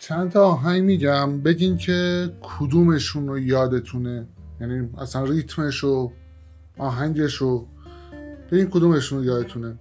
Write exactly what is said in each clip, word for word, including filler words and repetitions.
چند تا آهنگ میگم بگین که کدومشون رو یادتونه، یعنی اصلا ریتمش و آهنگش رو بگین کدومشون رو یادتونه.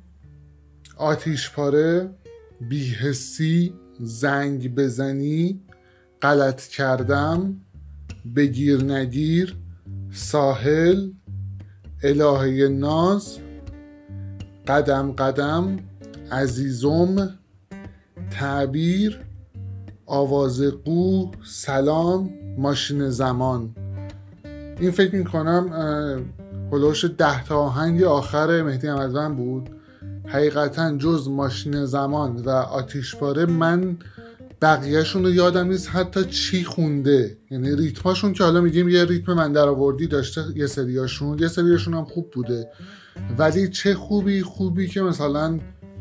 آتیشپاره، بی‌حسی، زنگ بزنی، غلط کردم، بگیر نگیر، ساحل، الهه ناز، قدم قدم، عزیزم، تعبیر، آواز قو، سلام، ماشین زمان. این فکر میکنم هلوش ده تا آهنگ آخر مهدی احمدوند بود. حقیقتا جز ماشین زمان و آتیشپاره من بقیهشون رو یادم نیست حتی چی خونده، یعنی ریتماشون که حالا میگیم یه ریتم من در آوردی داشته، یه سریاشون یه سریاشون هم خوب بوده، ولی چه خوبی خوبی که مثلا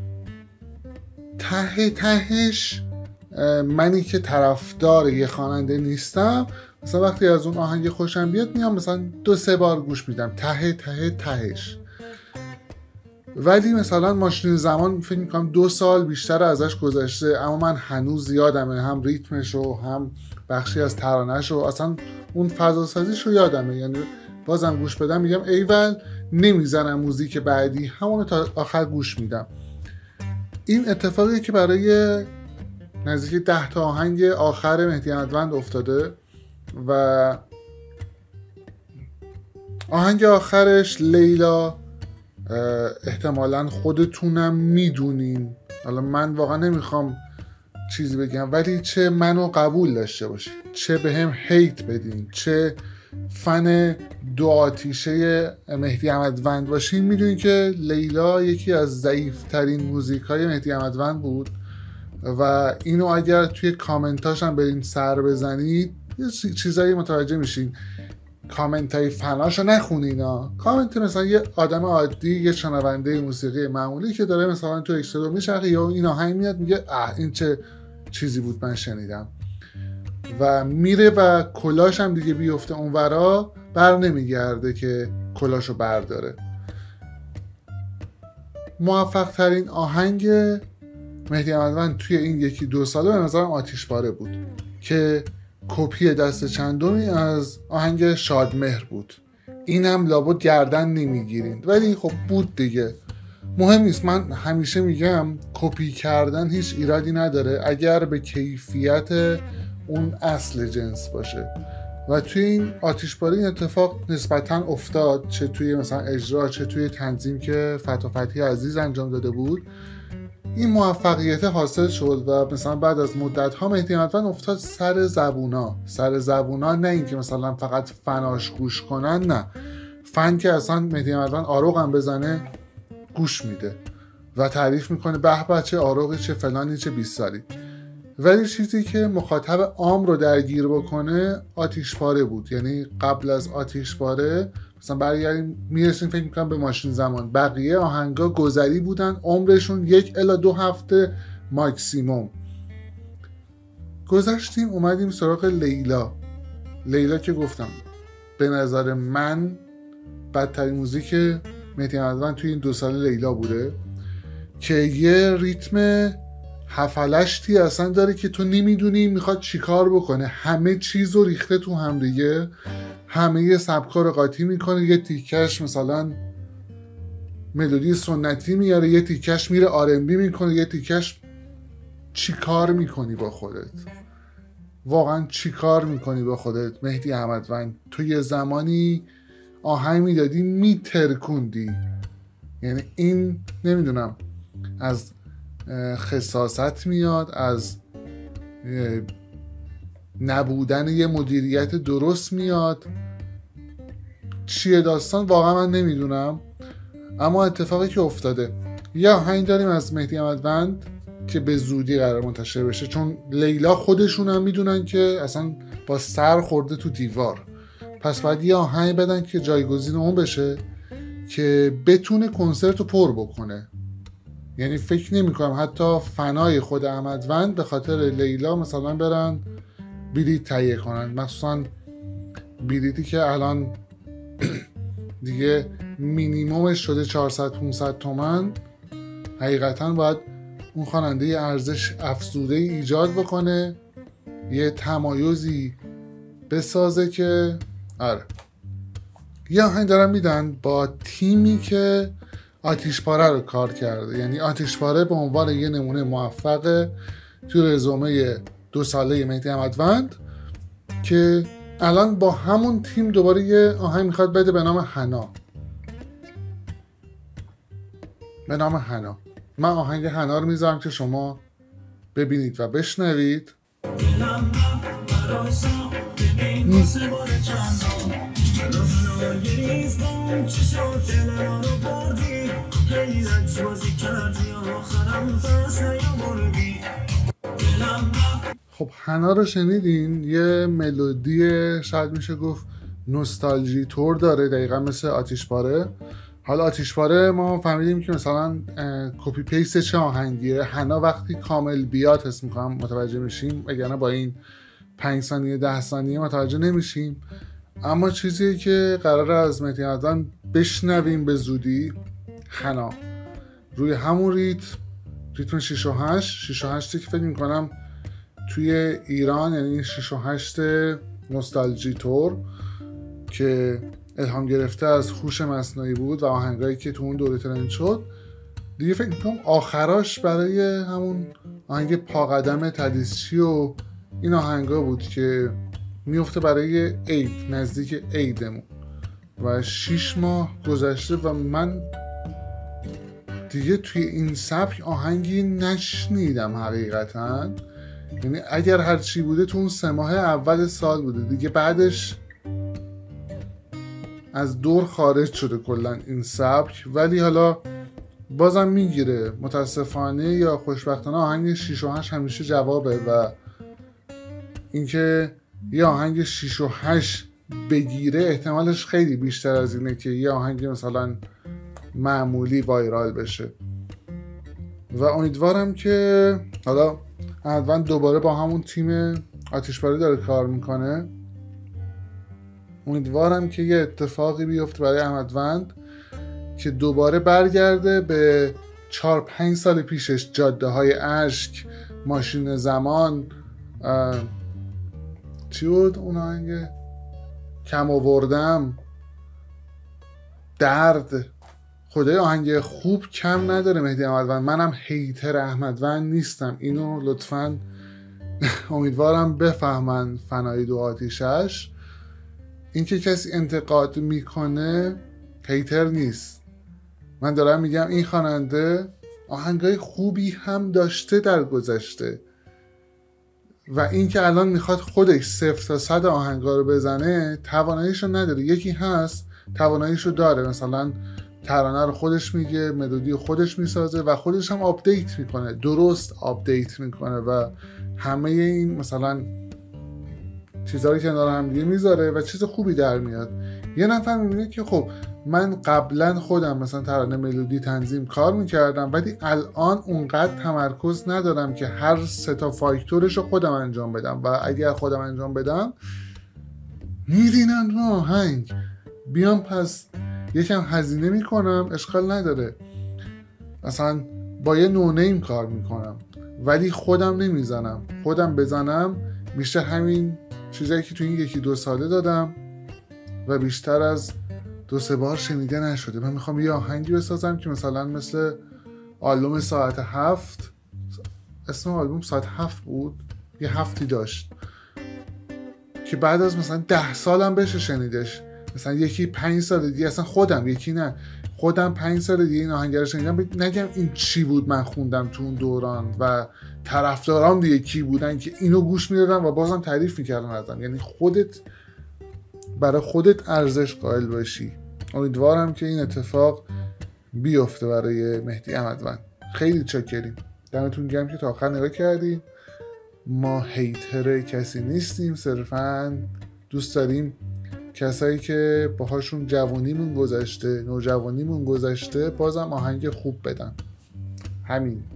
ته تهش منی که طرفدار یه خواننده نیستم، مثلا وقتی از اون آهنگ خوشم بیاد میام مثلا دو سه بار گوش میدم ته ته تهش. ولی مثلا ماشین زمان فکر میکنم دو سال بیشتر ازش گذشته، اما من هنوز یادمه، هم ریتمش و هم بخشی از ترانه‌ش و اصلا اون فضا سازیش رو یادمه. یعنی بازم گوش بدم میگم ایول، نمیزنم موزیک بعدی، همونو تا آخر گوش میدم. این اتفاقی که برای نزدیک ده تا آهنگ آخر مهدی احمدوند افتاده و آهنگ آخرش لیلا احتمالاً خودتونم میدونین، حالا من واقعا نمیخوام چیزی بگم، ولی چه منو قبول داشته باشین، چه به هم هیت بدین، چه فن دو آتیشه مهدی احمدوند باشین، میدونین که لیلا یکی از ضعیفترین موزیک های مهدی احمدوند بود و اینو اگر توی کامنتاش هم برین سر بزنید یه چیزایی متوجه میشین. کامنت های فناشو نخونین ها، کامنت مثلا یه آدم عادی، یه شنونده موسیقی معمولی که داره مثلا تو اکسترا میچرخه یا این آهنگ میاد میگه اه این چه چیزی بود من شنیدم و میره و کلاش هم دیگه بیفته اونورا، بر نمیگرده که کلاشو برداره. موفق ترین آهنگ مهدی احمدوند توی این یکی دو ساله به نظرم آتیشپاره بود که کپی دست چندمی از آهنگ شادمهر بود. اینم لابد گردن نمیگیرین، ولی خب بود دیگه، مهم نیست. من همیشه میگم کپی کردن هیچ ایرادی نداره اگر به کیفیت اون اصل جنس باشه و توی این آتیشپاره این اتفاق نسبتاً افتاد، چه توی مثلا اجرا چه توی تنظیم که فتا فتحی عزیز انجام داده بود. این موفقیت حاصل شد و مثلا بعد از مدت ها مهدی احمدوند افتاد سر زبونا سر زبونا نه این که مثلا فقط فناش گوش کنن، نه، فن که اصلا مهدی احمدوند آروغ هم بزنه گوش میده و تعریف میکنه به به چه آروغی، چه فلانی، چه بیساری. ولی چیزی که مخاطب عام رو درگیر بکنه آتیشپاره بود. یعنی قبل از آتیشپاره مثلا برگردیم میرسیم فکر میکنم به ماشین زمان، بقیه آهنگا گذری بودن، عمرشون یک الی دو هفته ماکسیموم. گذشتیم اومدیم سراغ لیلا. لیلا که گفتم به نظر من بدترین موزیک مهدی احمدوند توی این دو سال لیلا بوده که یه ریتم هفلشتی اصلا داره که تو نمیدونی میخواد چیکار بکنه، همه چیز رو ریخته تو هم دیگه، همه یه سبکا رو قاطی میکنه، یه تیکش مثلا ملودی سنتی میاره، یه تیکش میره آر ام بی میکنه، یه تیکش. چیکار میکنی با خودت؟ واقعا چیکار میکنی با خودت مهدی احمدوند؟ تو یه زمانی آهنگ میدادی میترکوندی، یعنی این نمیدونم از خساست میاد، از نبودن یه مدیریت درست میاد، چیه داستان واقعا من نمیدونم. اما اتفاقی که افتاده، یا آهنگ داریم از مهدی احمدوند که به زودی قرار منتشر بشه، چون لیلا خودشون هم میدونن که اصلا با سر خورده تو دیوار، پس باید یه آهنگ بدن که جایگزین اون بشه که بتونه کنسرت رو پر بکنه. یعنی فکر نمی کنم حتی فنای خود احمدوند به خاطر لیلا مثلا برن بلیط تهیه کنن، مخصوصا بلیطی که الان دیگه مینیمومش شده چهارصد پانصد تومن. حقیقتا باید اون خواننده یه ارزش افزوده ایجاد بکنه، یه تمایزی بسازه که آره. یه آهنگ دارن میدن با تیمی که آتیشپاره رو کار کرده، یعنی آتیشپاره به عنوان یه نمونه موفق توی رزومه دو ساله مهدی احمدوند که الان با همون تیم دوباره یه آهنگ میخواد بده به نام حنا. به نام حنا. من آهنگ حنا رو میذارم که شما ببینید و بشنوید. خب حنا رو شنیدین، یه ملودی شاید میشه گفت نوستالژی تور داره، دقیقا مثل آتیشپاره. حالا آتیشپاره ما فهمیدیم که مثلا کپی پیست چه آهنگیه، حنا وقتی کامل بیاد حس میکنم متوجه میشیم، اگر با این پنج ثانیه ده ثانیه متوجه نمیشیم. اما چیزی که قراره از مهدی احمدوند بشنویم به زودی حنا، روی همون ریتم ریتم شش و هشت شش و هشت که فکر میکنم توی ایران یعنی شش و هشت نوستالژی تور که الهام گرفته از هوش مصنوعی بود و آهنگایی که تو اون دوره ترند شد دیگه، فکر میکنم آخراش برای همون آهنگ پاقدم تدیسچی و این آهنگا بود که میفته برای عید، نزدیک عیدمون و شیش ماه گذشته و من دیگه توی این سبک آهنگی نشنیدم حقیقتا. یعنی اگر هرچی بوده تو اون سه ماه اول سال بوده دیگه، بعدش از دور خارج شده کلا این سبک. ولی حالا بازم میگیره متاسفانه یا خوشبختانه آهنگ شش و هشت همیشه جوابه و اینکه یه آهنگ شش و هشت بگیره احتمالش خیلی بیشتر از اینه که یه آهنگ مثلا معمولی وایرال بشه. و امیدوارم که حالا احمدوند دوباره با همون تیم آتیشپاره داره کار میکنه، امیدوارم که یه اتفاقی بیفته برای احمدوند که دوباره برگرده به چهار پنج سال پیشش، جاده های اشک، ماشین زمان، چی بود اون آهنگ، کم آوردم، درد. خدای آهنگ خوب کم نداره مهدی احمدوند. منم هیتر احمدوند نیستم، اینو لطفاً امیدوارم بفهمن فنای دو آتیشش. اینکه کسی انتقاد میکنه هیتر نیست. من دارم میگم این خواننده آهنگای خوبی هم داشته در گذشته و این که الان میخواد خودش صفر تا صد آهنگا رو بزنه تواناییشو نداره. یکی هست تواناییشو داره، مثلا ترانه رو خودش میگه، ملودی رو خودش میسازه و خودش هم آپدیت میکنه، درست آپدیت میکنه و همه این مثلا چیزها رو کنار هم دیگه میذاره و چیز خوبی در میاد. یه نفر میبینه که خب من قبلا خودم مثلا ترانه ملودی تنظیم کار میکردم ولی الان اونقدر تمرکز ندارم که هر سه تا فاکتورش رو خودم انجام بدم و اگر خودم انجام بدم میرینن رو آهنگ بیام پس یکم هزینه میکنم، اشکال نداره، مثلا با یه نونیم کار میکنم ولی خودم نمیزنم. خودم بزنم بیشتر همین چیزایی که تو این یکی دو ساله دادم و بیشتر از دو سه بار شنیده نشده. من میخوام یه آهنگی بسازم که مثلا مثل آلبوم ساعت هفت، اسم آلبوم ساعت هفت بود، یه هفتی داشت که بعد از مثلا ده سالم بشه شنیدش. مثلا یکی پنج سال دیگه، اصلا خودم یکی نه خودم پنج سال دیگه این آهنگ رو شنیدم نگم این چی بود من خوندم تو اون دوران و طرفدارام دیگه کی بودن که اینو گوش میدادن و بازم تعریف میکردن ازم. یعنی خودت برای خودت ارزش قائل باشی. امیدوارم که این اتفاق بیفته برای مهدی احمدوند. خیلی چاکریم، دمتون گرم که تا آخر نگاه کردیم. ما هیتر کسی نیستیم، صرفا دوست داریم کسایی که باهاشون جوانیمون گذشته، نوجوانیمون گذشته، بازم آهنگ خوب بدن. همین.